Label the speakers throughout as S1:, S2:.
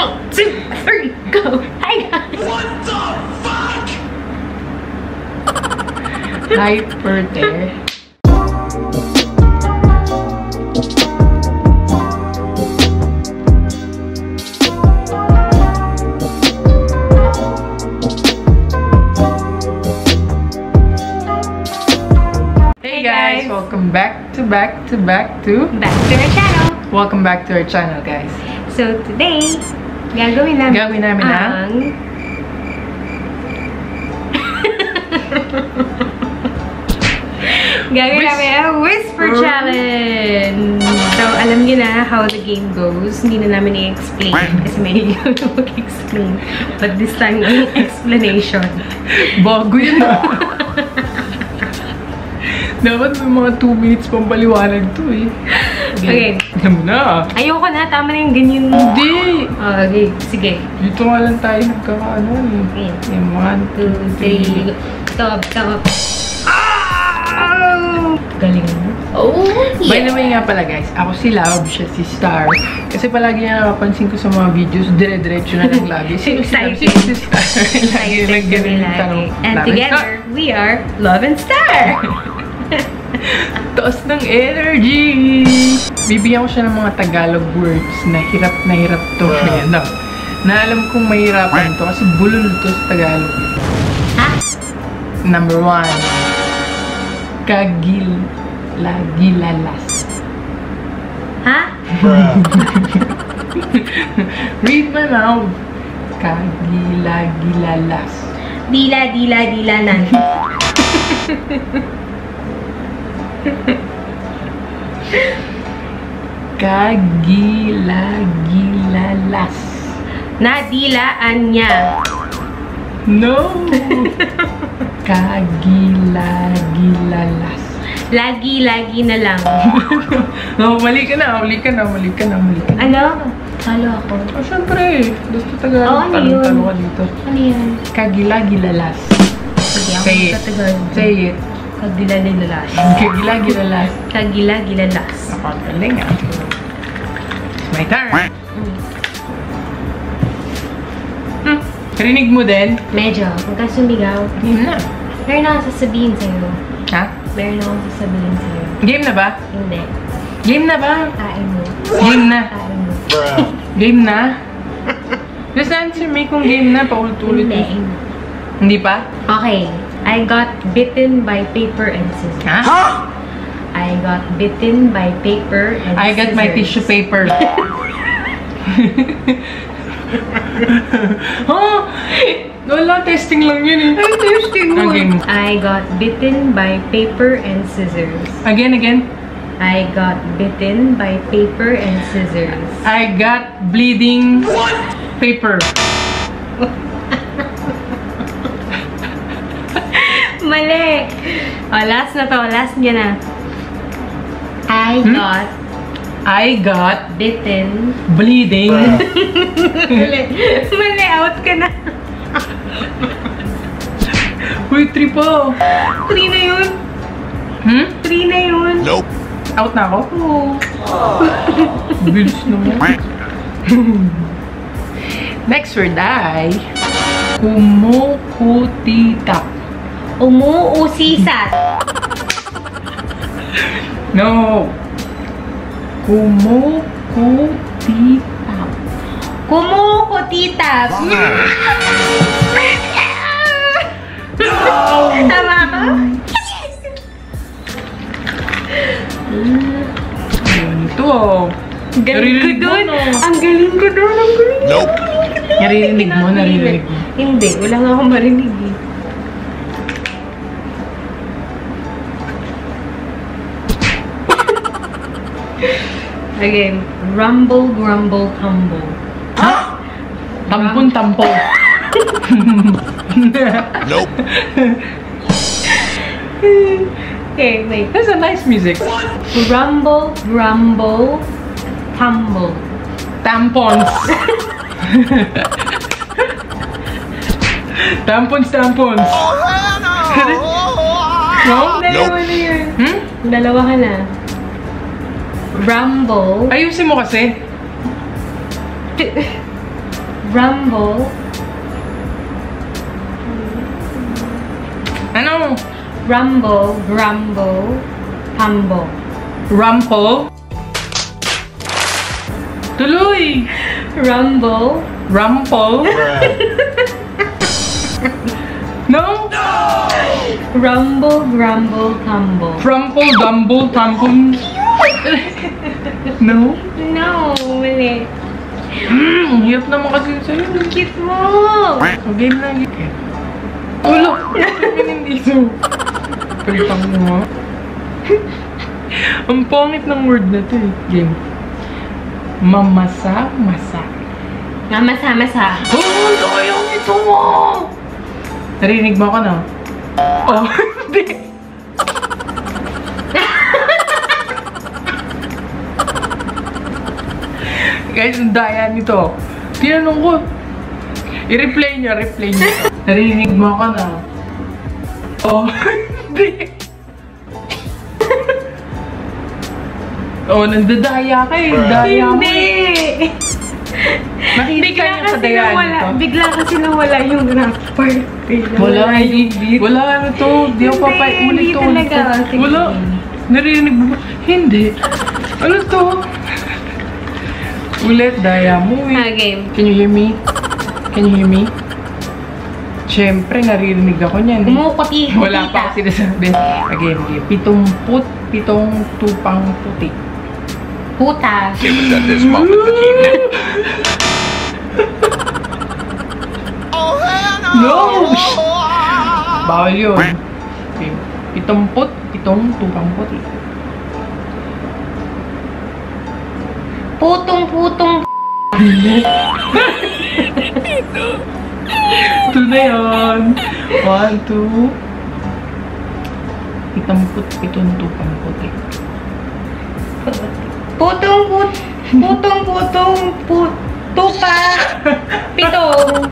S1: 1, 2, 3, go! Hi guys!
S2: What the fuck?
S1: Hyper there.
S3: Hey guys! Welcome back to
S1: our channel!
S3: Welcome back to our channel, guys.
S1: So today, gagawin namin ang Whisper Challenge! So, alam niyo na how the game goes. Hindi na namin i-explain kasi may mag-explain. But this time, ang explanation.
S3: Bago yun ah! Dapat may mga 2 minutes pang paliwanag to eh.
S1: Okay.
S3: Alam mo na.
S1: Ayoko na. Tama na yung ganyan.
S3: Hindi!
S1: Okay. Sige.
S3: Dito nga lang tayo nagkakaano eh.
S1: Okay.
S3: 1, 2, 3.
S1: Stop. Oh! Galing mo. Oh, yeah.
S3: By the way nga pala guys, ako si Love, siya si Star. Kasi palagi na napapansin ko sa mga videos, dire-diretso na lang lagi. Si Star. Lagi na ganun yung tanong.
S1: And together, we are Love and Star!
S3: Taas ng energy! Bibigyan ko siya ng mga Tagalog words na hirap to. Na alam kong mahirapan to kasi bulol to sa Tagalog.
S1: Ha?
S3: Number 1. Kagilagilalas.
S1: Ha?
S3: Read my mouth. Kagilagilalas.
S1: Dilanan.
S3: Kagilagilalas.
S1: Nadilaan niya.
S3: No! Kagilagilalas.
S1: Lagi na lang.
S3: No, mali ka na.
S1: Ano? Talo ako.
S3: Oh, syempre. Gusto Tagalog.
S1: Ano yun?
S3: Talo ka dito.
S1: Ano yan?
S3: Kagilagilalas.
S1: Sige, ako
S3: Say it.
S1: Tagalog.
S3: Say it.
S1: Kagilagilalas.
S3: Kagilagilalas. Nakagaling ah. It's my turn. Rinig mo din?
S1: Medyo. Huwag ka sumigaw.
S3: Yun na.
S1: Meron akong sasabihin sa'yo.
S3: Ha?
S1: Meron akong sasabihin sa'yo.
S3: Game na ba?
S1: Hindi.
S3: Game na ba?
S1: Kain mo.
S3: Game na.
S1: Kain mo.
S3: Game na? Just answer me kung game na. Paulit-ulit. Hindi pa?
S1: Okay. I got bitten by paper and scissors.
S3: Ha?
S1: I got bitten by paper and scissors.
S3: I got my tissue paper. Oh! Wala, testing lang yun eh.
S1: Ay, testing mo.
S3: Okay.
S1: I got bitten by paper and scissors.
S3: Again.
S1: I got bitten by paper and scissors.
S3: I got bleeding paper.
S1: Mali! O, last na to. Last niya na. I got bitten.
S3: Bleeding.
S1: Mali, out ka na.
S3: Uy, 3 po.
S1: 3 na yun. 3 na yun.
S2: Nope.
S3: Out na ako?
S1: Oo.
S3: Bilis naman. Next word ay kumukutitap.
S1: Umuusisat.
S3: No. Kumukutitap.
S1: Kumukutitap. Tama ka?
S3: Ito oh.
S1: Galing ko dun. Ang galing ko dun.
S2: Nope.
S3: Naririnig mo.
S1: Hindi. Wala nga akong marinig eh. Again. Rumble, grumble, tumble.
S3: Ha? Tampon-tampo.
S2: Nope.
S1: Okay, wait.
S3: That's a nice music.
S1: Rumble, grumble, tumble.
S3: Tampons. Tampons. No?
S1: Dalawa na yun.
S3: Hmm?
S1: Dalawa ka na. Rumble.
S3: Ayusin mo kasi.
S1: Rumble.
S3: Ano?
S1: Rumble, grumble, tumble.
S3: Rumple? Tuloy!
S1: Rumble.
S3: Rumple? No?
S1: Rumble, grumble, tumble.
S3: Rumple, dumble, tumble. No?
S1: No, mali.
S3: Hirap naman kasi sa'yo.
S1: Cute mo!
S3: Okay na. Ulo! Hindi so. Pagpang mo. Ang pangit ng word na to eh. Game. Mamasa-masa.
S1: Mamasa-masa.
S3: Oh, sayang ito mo! Narinig mo ako na? Oh, hindi. Guys, ang daya nito. Tinanong ko. I-replay niya, replay niya. Narinig mo ako na? Oh, hindi. Oh, nandadaya ka eh. Daya mo.
S1: Hindi!
S3: Nakikita niya sa dayaan nito.
S1: Bigla kasi nawala yung rap part.
S3: Wala, hindi. Wala ano to. Di ako papay. Ulit to.
S1: Hindi talaga.
S3: Wala. Narinig mo ba? Hindi. Ano to? Ulit, daya mo eh.
S1: Game.
S3: Can you hear me? Can you hear me? Siyempre, naririnig ako niyan.
S1: Umukuti.
S3: Wala pa ako sinasabi. Again, pitong tupang puti.
S1: Puta.
S2: It was at this moment that he knew.
S3: No! Bawal yun. Okay. Pitong tupang puti.
S1: Putong-putong.
S3: Ito na yun. 1, 2. Pitong tupang puti.
S1: Putong-putong. Tupa. Pitong.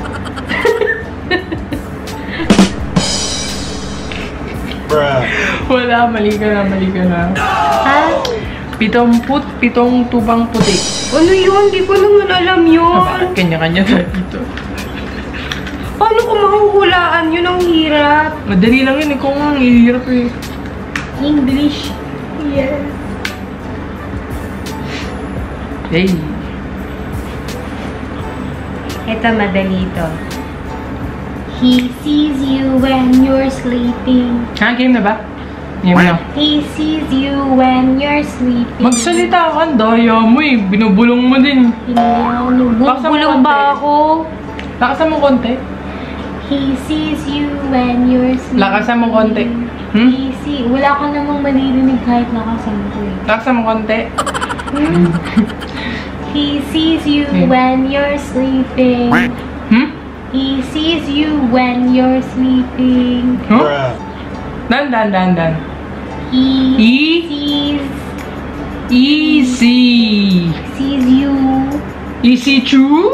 S2: Bruh.
S3: Wala, mali ka na.
S1: Ha?
S3: Pitong tubang puti.
S1: Ano yun? Di ko naman alam yun.
S3: Bakit kanya-kanya tayo dito?
S1: Paano ko mahuhulaan? Yun ang hirap.
S3: Madali lang yun eh, kung ang hirap eh.
S1: English. Yes.
S3: Hey.
S1: Ito, madali to. He sees you when you're sleeping.
S3: Game na ba? Game na.
S1: He sees you when you're sleeping.
S3: Magsalita ka, daya mo eh. Binubulong mo din.
S1: Bubulong ba ako?
S3: Lakasan mo konti.
S1: He sees you when you're sleeping.
S3: Lakasan mo konti.
S1: Wala ka namang maririnig kahit lakasan ko eh.
S3: Lakasan mo konti.
S1: He sees you when you're sleeping. He sees you when you're sleeping.
S2: Bruh.
S3: Dan.
S1: He
S3: Easy.
S1: sees you.
S3: Easy true?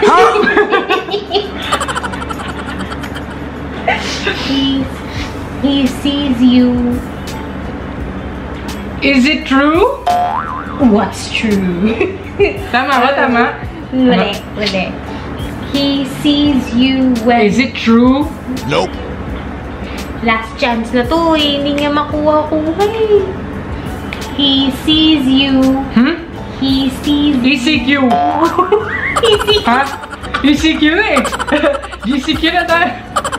S1: He sees you.
S3: Is it true?
S1: What's true?
S3: Tama ba? Tama?
S1: Mali. He sees you when...
S3: Is it true?
S2: Nope.
S1: Last chance na to eh. Hindi niya makuha-kuha eh. He sees you. He sees you.
S3: ECQ. Ha? ECQ eh. ECQ na tayo.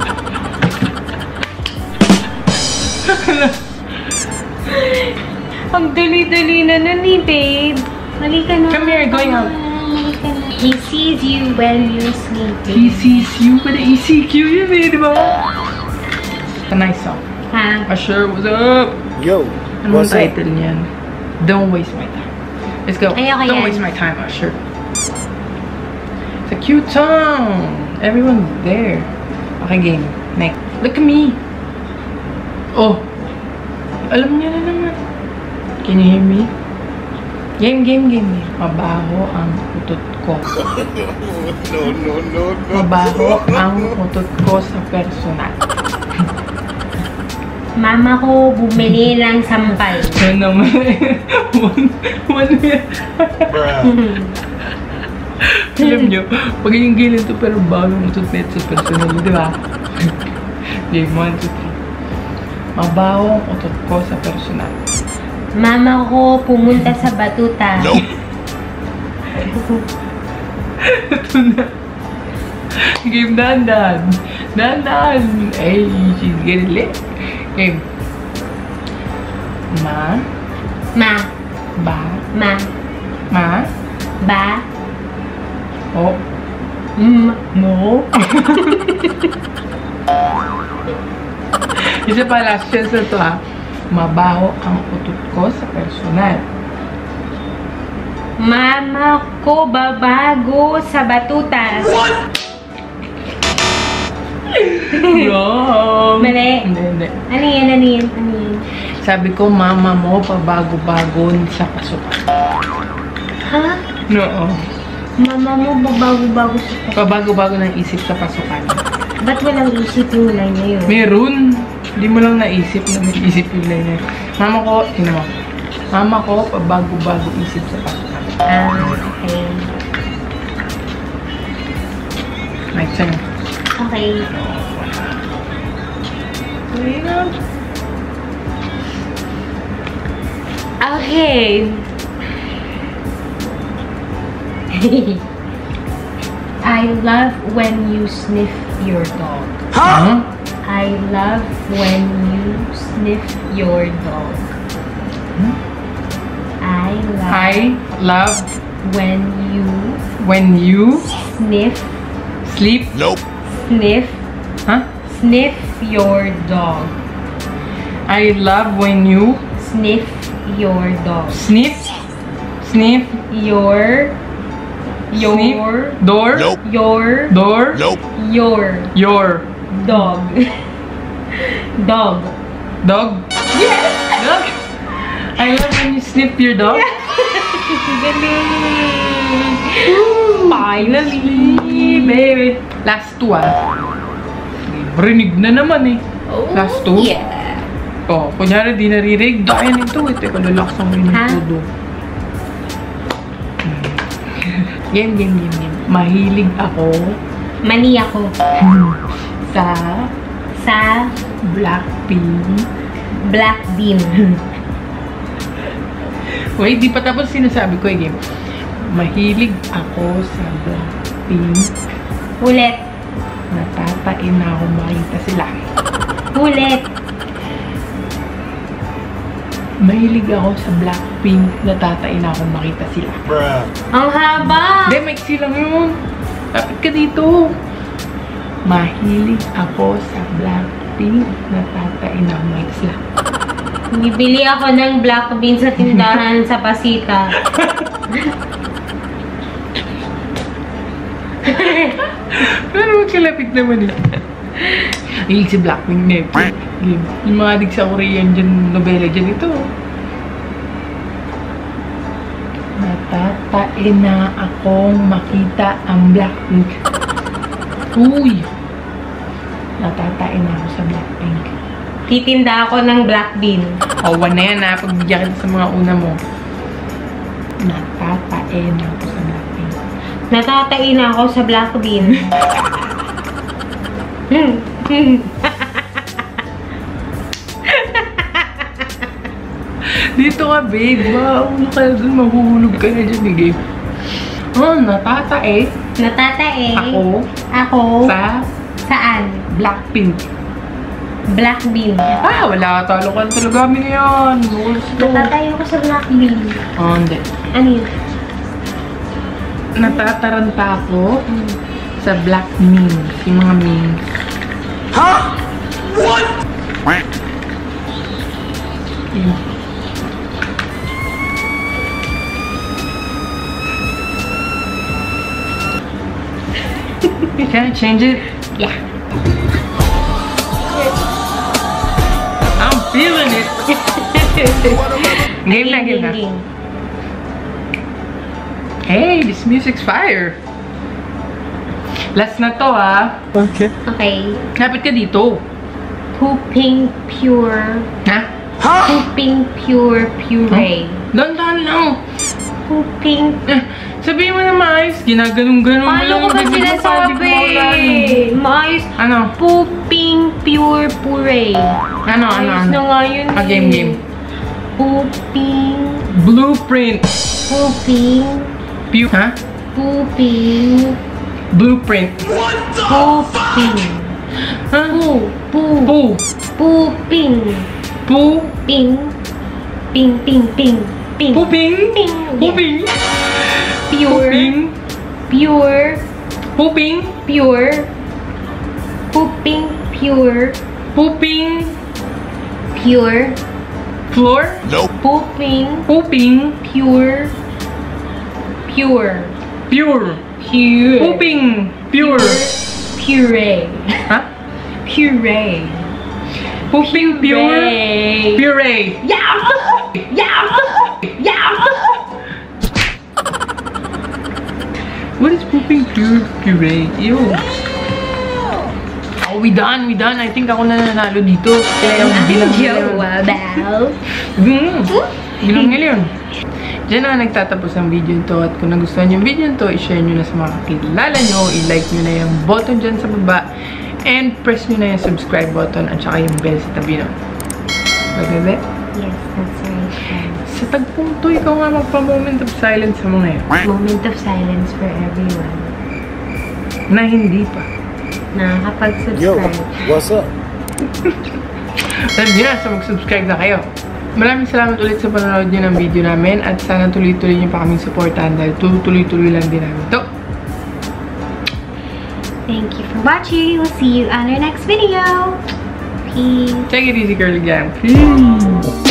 S1: Ang dali-dali na nun eh, babe. Halika na.
S3: Come here, going out.
S1: Halika na. He sees you when you're sleeping.
S3: He sees you with the ECQ yun eh, di ba? A nice song.
S1: Ha?
S3: Usher, what's up?
S2: Yo.
S3: Anong title niyan? Don't waste my time. Let's go.
S1: Ay, okay
S3: Don't
S1: yan.
S3: waste my time, Usher. It's a cute song. Everyone's there. Okay, game. Next. Look at me. Oh. Alam niya na naman. Can you hear me? Game. Mabaho ang utot ko.
S2: No.
S3: Mabaho ang utot ko sa personal.
S1: Mama ko bumili ng sampal.
S3: Yan naman. One year.
S2: Bruh.
S3: Alam nyo, pag yung gilin to pero bagong toothpaste sa personal, di ba? Game 1, 2, 3. Mabawang utot ko sa personal.
S1: Mama ko pumunta sa batuta.
S2: Nope.
S3: Ito na. Game, dahan-dahan. Dahan-dahan. Ay, she's getting late. Game. Ma.
S1: Ma.
S3: Ba.
S1: Ma.
S3: Ma.
S1: Ba.
S3: O.
S1: Mo.
S3: Isa pa, last chance na to ha. Mabaho ang utot ko sa personal.
S1: Mama ko babago sa batuta.
S3: Wrong.
S1: Mali.
S3: Hindi.
S1: Ano yan? Ano yan? Ano yan?
S3: Sabi ko, mama mo pabago-bago sa pasukan.
S1: Ha?
S3: No.
S1: Mama mo babago-bago sa batuta.
S3: Pabago-bago ng isip sa pasukan.
S1: Ba't walang isip yung line na yun?
S3: Meron. Hindi mo lang naisip na may isip yung line niya. Mama ko, tingnan mo. Mama ko, pabago-bago isip sa pasukan.
S1: Okay.
S3: Right, sa'yo.
S1: Okay. Okay. I love when you sniff your dog.
S3: Huh?
S1: I love when you sniff your dog. I
S3: love
S1: when
S3: you
S1: sniff
S2: Sleep. Nope.
S3: huh?
S1: sniff your dog.
S3: I love when you
S1: Sniff your dog.
S3: sniff
S1: Your
S2: Nope.
S3: door
S2: Nope.
S3: your
S1: dog. Dog.
S3: dog. Yes! Dog. I love when you sniff your dog.
S1: Galing! Finally, baby.
S3: Last two Rinig na naman eh. Last two?
S1: Yeah.
S3: Oh, kunyari di narinig, dahil nito eh. Teka, lalaksan mo yung
S1: Ha?
S3: todo. Game. Mahilig ako
S1: Mani ako.
S3: sa Blackpink.
S1: Black bean.
S3: Wait, di pa tapos sinasabi ko eh, game. Mahilig ako sa Blackpink.
S1: Ulit.
S3: Natatain na ako makita sila.
S1: Ulit.
S3: Mahilig ako sa Blackpink. Natatain na ako makita sila.
S2: Bruh.
S1: Ang haba.
S3: Hindi, maiksi lang yun. Tapit ka dito. Mahilig ako sa Blackpink. Natatain na ako makita sila.
S1: Bibili ako ng black bean sa tindahan sa Pasita.
S3: Pero magkalapit naman eh. Hilig si Blackpink na eh. Game. Yung mga adik sa Korean dyan, nobela dyan ito. Natatain na akong makita ang Blackpink. Uy! Natatain na ako sa Blackpink.
S1: Titinda ako ng black bean.
S3: O, one na yan ha. Pagbigyan kita sa mga una mo. Natatain na ako sa Blackpink.
S1: Natatain na ako sa black bean.
S3: Dito ka, babe. Ano ka na dun? Mahuhulog ka na dyan, game. Oh, natatae.
S1: Natatae.
S3: Ako.
S1: Ako. Saan?
S3: Blackpink.
S1: Black bean.
S3: Wala. Talo ka na talaga kami ngayon.
S1: Natatae ako sa black bean.
S3: Oh, hindi.
S1: Ano yun?
S3: Natataranta ako sa black memes. Yung mga memes.
S2: Huh? What?
S3: Yun. Can I change it?
S1: Yeah.
S3: I'm feeling it. Game na. Hey, this music's fire. Last na to
S2: Okay.
S1: Okay.
S3: Lapit ka dito.
S1: Pooping pure.
S3: Ha?
S1: Pooping pure puree.
S3: Dandan lang.
S1: Pooping.
S3: Sabihin mo na maayos. Ginaganong-ganon mo lang.
S1: Paano ko ba sinasabi? Maayos.
S3: Ano?
S1: Pooping pure puree.
S3: Ano?
S1: Ayos na nga yun eh.
S3: Game.
S1: Pooping.
S3: Blueprint.
S1: Pooping.
S3: Ha?
S1: Pooping.
S3: Blueprint.
S1: Pooping.
S3: Ha?
S1: Pooping.
S3: Ping.
S1: Ping. Ping.
S3: Pooping.
S1: Ping.
S3: Pooping.
S1: Pure. Pure.
S3: Pooping.
S1: Pure. Pooping. Pure.
S3: Pooping.
S1: Pure.
S3: Floor.
S2: Nope.
S1: Pooping.
S3: Pooping.
S1: Pure.
S3: Pure.
S1: Pure.
S3: Pooping. Pure.
S1: Puree.
S3: Ha?
S1: Puree.
S3: Pooping pure. Puree.
S1: Yeah!
S3: What is pooping puree? Ew. Oh, we done. I think ako na nanalo dito. Kaya yung bilang bilang nila yun. Diyan na nagtatapos ang video ito. At kung nagustuhan yung video ito, i-share nyo na sa mga kakilala nyo. I-like nyo na yung button dyan sa baba. And press nyo na yung subscribe button at saka yung bell sa tabi nun. Bagay?
S1: Yes, that's right.
S3: Sa tagpong to, ikaw nga magpa-moment of silence sa mga yun.
S1: Moment of silence for everyone.
S3: Na hindi pa.
S1: Nakakapag-subscribe.
S2: Yo, what's up?
S3: Sabi na, so mag-subscribe na kayo. Maraming salamat ulit sa panonood nyo ng video namin at sana tuloy-tuloy nyo pa kaming supportahan dahil tuloy-tuloy lang din namin ito.
S1: Thank you for watching. We'll see you on our next video. Peace.
S3: Take it easy, girly gang. Peace.